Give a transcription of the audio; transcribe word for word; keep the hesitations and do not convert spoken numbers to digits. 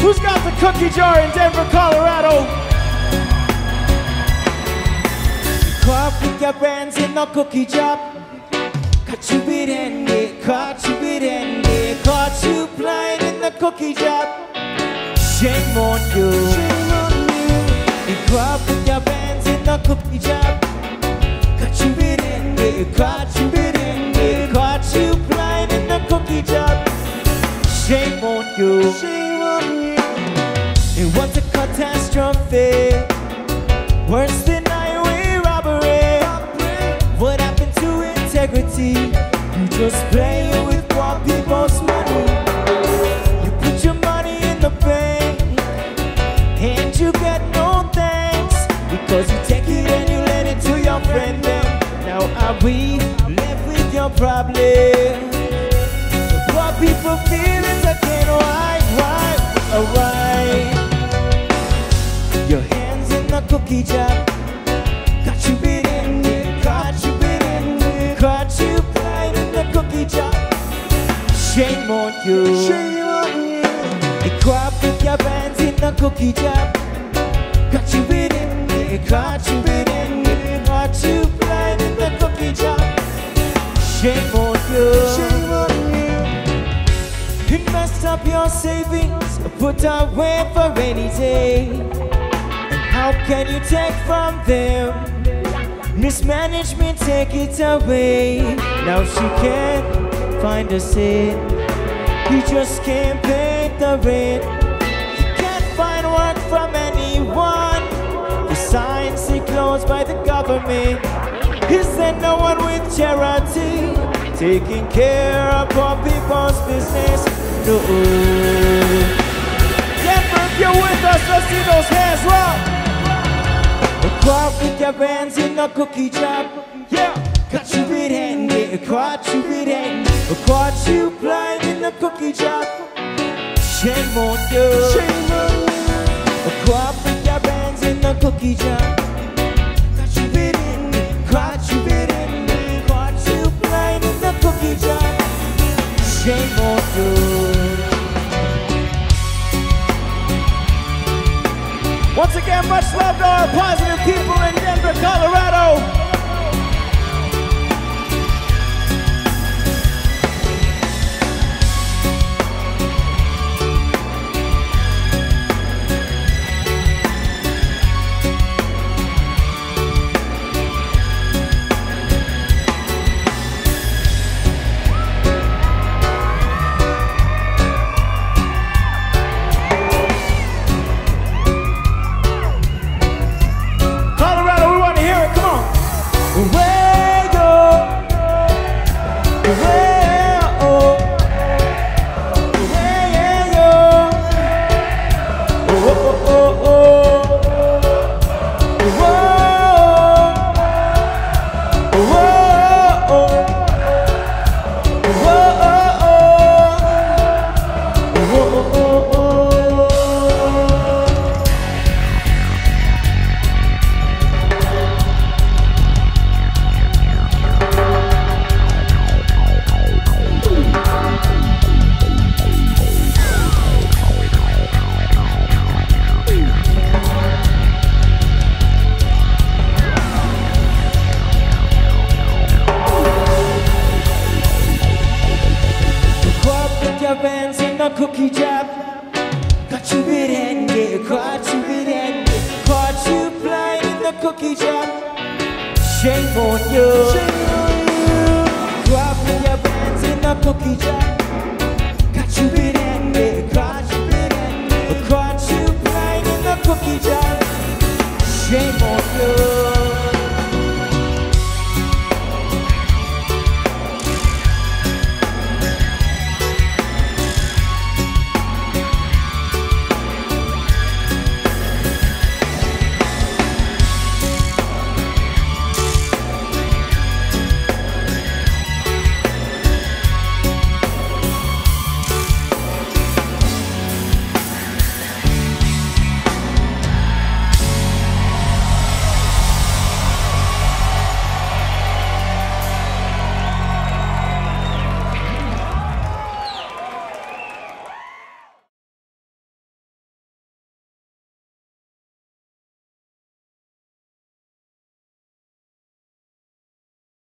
Who's got the cookie jar in Denver, Colorado? Caught with your friends in the cookie jar. Caught you with Andy, caught you with Andy. Caught you blind in the cookie jar. Shame on you. Shame on you. You caught with your friends in the cookie jar. Caught you with Andy, caught you with Andy. Caught you blind in the cookie jar. Shame on you. Shame on you. It was a catastrophe, worse than highway robbery. What happened to integrity? You just play with poor people's money. You put your money in the bank and you get no thanks, because you take it and you lend it to your friend then. Now are we left with your problem? The poor people feel it again. Why, why, why? Your hands in the cookie jar. Got you bit in it, got you bit in it. Caught you blind in the cookie jar. Shame on you. Shame on you. You caught with your hands in the cookie jar. Got you bit in it, caught you bit in it. Caught you blind in the cookie jar. Shame on you. Shame on you. Invest up your savings, put away for rainy day. How can you take from them? Mismanagement, take it away. Now she can't find a seat. He just can't pay the rent. He can't find work from anyone. The signs say closed by the government. Is there no one with charity taking care of poor people's business? No. Denver, if you're with us, let's see those hands rock. Caught with your hands in the cookie jar. Yeah. Got you with Andy, caught you with Andy. Caught you blind in the cookie jar. Shame on you. Shame on you. Caught with your hands in the cookie jar. Got you with Andy, caught you with Andy. Caught you blind in the cookie jar. Shame on you. Once again, much love to our positive people in Denver, Colorado. Cookie jar. Got you with Andy, caught you with Andy. Caught you blind in the cookie jar. Shame on you. Shame on you. Caught with your hands in the cookie jar. Got you with Andy, caught you with Andy. Caught you blind in the cookie jar. Shame on you.